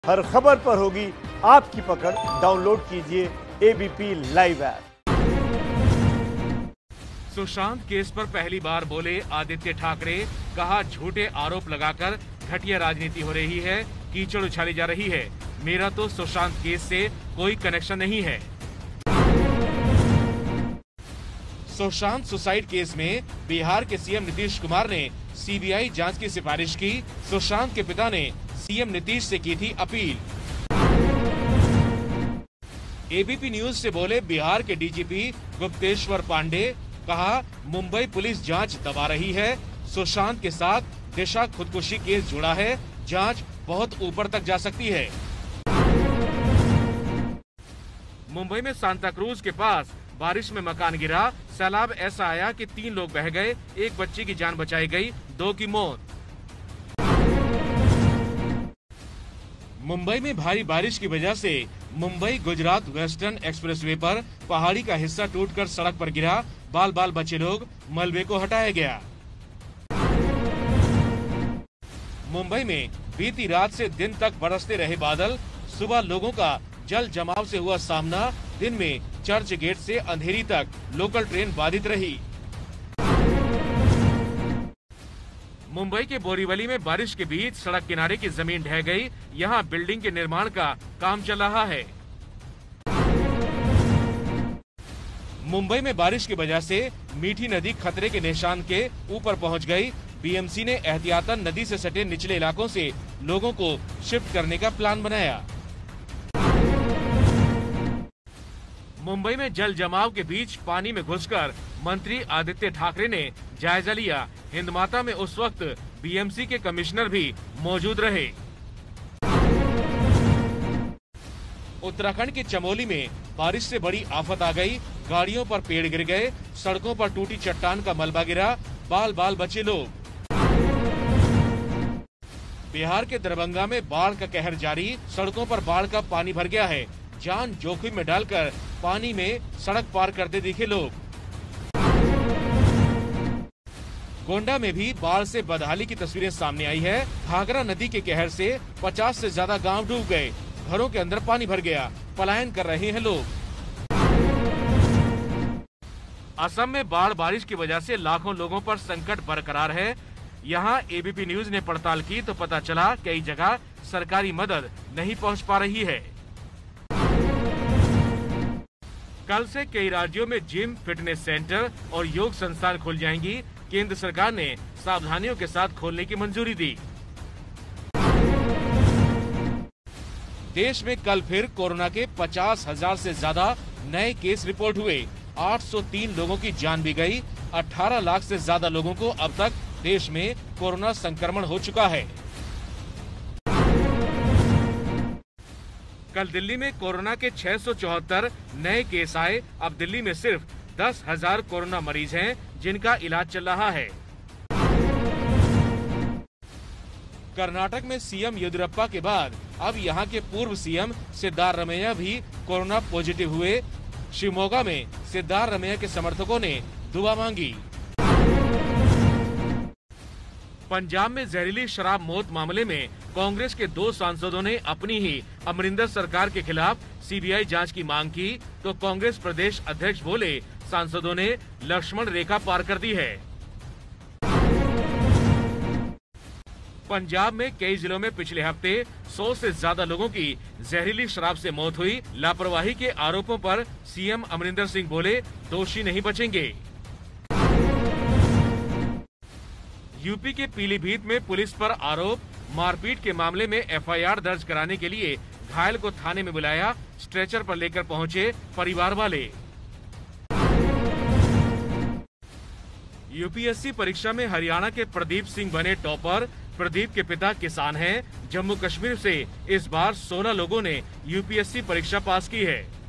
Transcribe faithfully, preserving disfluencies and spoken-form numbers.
हर खबर पर होगी आपकी पकड़। डाउनलोड कीजिए ABP live app. Sushant case पर पहली बार बोले आदित्य ठाकरे, कहा झूठे आरोप लगाकर घटिया राजनीति हो रही है, कीचड़ उछाली जा रही है। मेरा तो सुशांत केस से कोई कनेक्शन नहीं है। सुशांत सुसाइड केस में बिहार के सीएम नीतीश कुमार ने सीबीआई जांच की सिफारिश की। सुशांत के पिता ने सीएम नीतीश से की थी अपील। एबीपी न्यूज से बोले बिहार के डीजीपी गुप्तेश्वर पांडे, कहा मुंबई पुलिस जांच दबा रही है। सुशांत के साथ दिशा खुदकुशी केस जुड़ा है, जांच बहुत ऊपर तक जा सकती है। मुंबई में सांता क्रूज के पास बारिश में मकान गिरा, सैलाब ऐसा आया कि तीन लोग बह गए, एक बच्ची की जान बचाई गई, दो की मौत। मुंबई में भारी बारिश की वजह से मुंबई गुजरात वेस्टर्न एक्सप्रेसवे पर पहाड़ी का हिस्सा टूटकर सड़क पर गिरा, बाल बाल बचे लोग, मलबे को हटाया गया। मुंबई में बीती रात से दिन तक बरसते रहे बादल, सुबह लोगों का जल जमाव से हुआ सामना। दिन में चर्च गेट से अंधेरी तक लोकल ट्रेन बाधित रही। मुंबई के बोरीवली में बारिश के बीच सड़क किनारे की जमीन ढह गई। यहां बिल्डिंग के निर्माण का काम चल रहा है। मुंबई में बारिश की वजह से मीठी नदी खतरे के निशान के ऊपर पहुंच गई। बीएमसी ने एहतियातन नदी से सटे निचले इलाकों से लोगों को शिफ्ट करने का प्लान बनाया। मुंबई में जल जमाव के बीच पानी में घुसकर मंत्री आदित्य ठाकरे ने जायजा लिया। हिंदमाता में उस वक्त बीएमसी के कमिश्नर भी मौजूद रहे। उत्तराखंड के चमोली में बारिश से बड़ी आफत आ गई। गाड़ियों पर पेड़ गिर गए, सड़कों पर टूटी चट्टान का मलबा गिरा, बाल बाल बचे लोग। बिहार के दरभंगा में बाढ़ का कहर जारी, सड़कों पर बाढ़ का पानी भर गया है। जान जोखिम में डालकर पानी में सड़क पार करते दिखे लोग। गोंडा में भी बाढ़ से बदहाली की तस्वीरें सामने आई है। घाघरा नदी के कहर से पचास से ज्यादा गांव डूब गए, घरों के अंदर पानी भर गया, पलायन कर रहे हैं लोग। असम में बाढ़ बारिश की वजह से लाखों लोगों पर संकट बरकरार है। यहां एबीपी न्यूज ने पड़ताल की तो पता चला कई जगह सरकारी मदद नहीं पहुंच पा रही है। कल से कई राज्यों में जिम, फिटनेस सेंटर और योग संस्थान खुल जाएंगी। केंद्र सरकार ने सावधानियों के साथ खोलने की मंजूरी दी। देश में कल फिर कोरोना के पचास हजार से ज्यादा नए केस रिपोर्ट हुए। आठ सौ तीन लोगों की जान भी गई। अठारह लाख से ज्यादा लोगों को अब तक देश में कोरोना संक्रमण हो चुका है। कल दिल्ली में कोरोना के छह सौ चौहत्तर नए केस आए। अब दिल्ली में सिर्फ दस हजार कोरोना मरीज हैं जिनका इलाज चल रहा है। कर्नाटक में सीएम येदियुरप्पा के बाद अब यहां के पूर्व सीएम सिद्धारमैया भी कोरोना पॉजिटिव हुए। शिवमोगा में सिद्धारमैया के समर्थकों ने दुआ मांगी। पंजाब में जहरीली शराब मौत मामले में कांग्रेस के दो सांसदों ने अपनी ही अमरिंदर सरकार के खिलाफ सीबीआई जांच की मांग की तो कांग्रेस प्रदेश अध्यक्ष बोले सांसदों ने लक्ष्मण रेखा पार कर दी है। पंजाब में कई जिलों में पिछले हफ्ते सौ से ज्यादा लोगों की जहरीली शराब से मौत हुई। लापरवाही के आरोपों पर सीएम अमरिंदर सिंह बोले दोषी नहीं बचेंगे। यूपी के पीलीभीत में पुलिस पर आरोप, मारपीट के मामले में एफआईआर दर्ज कराने के लिए घायल को थाने में बुलाया। स्ट्रेचर पर लेकर पहुंचे परिवार वाले। यूपीएससी परीक्षा में हरियाणा के प्रदीप सिंह बने टॉपर। प्रदीप के पिता किसान हैं। जम्मू कश्मीर से इस बार सोलह लोगों ने यूपीएससी परीक्षा पास की है।